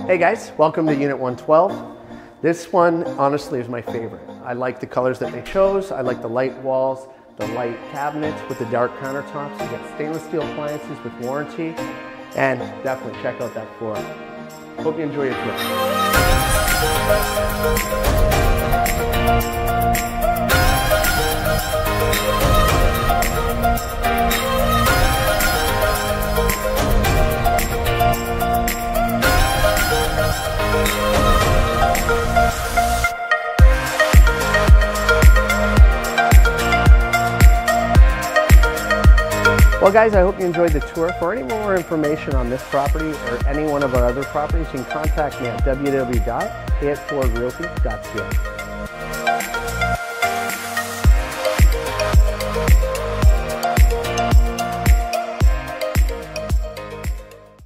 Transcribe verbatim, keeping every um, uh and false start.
Hey guys, welcome to Unit one twelve. This one honestly is my favorite. I like the colors that they chose. I like the light walls, the light cabinets with the dark countertops. You get stainless steel appliances with warranty, and definitely check out that floor. Hope you enjoy your tour. Well guys, I hope you enjoyed the tour. For any more information on this property or any one of our other properties, you can contact me at w w w dot pay it forward realty dot c a.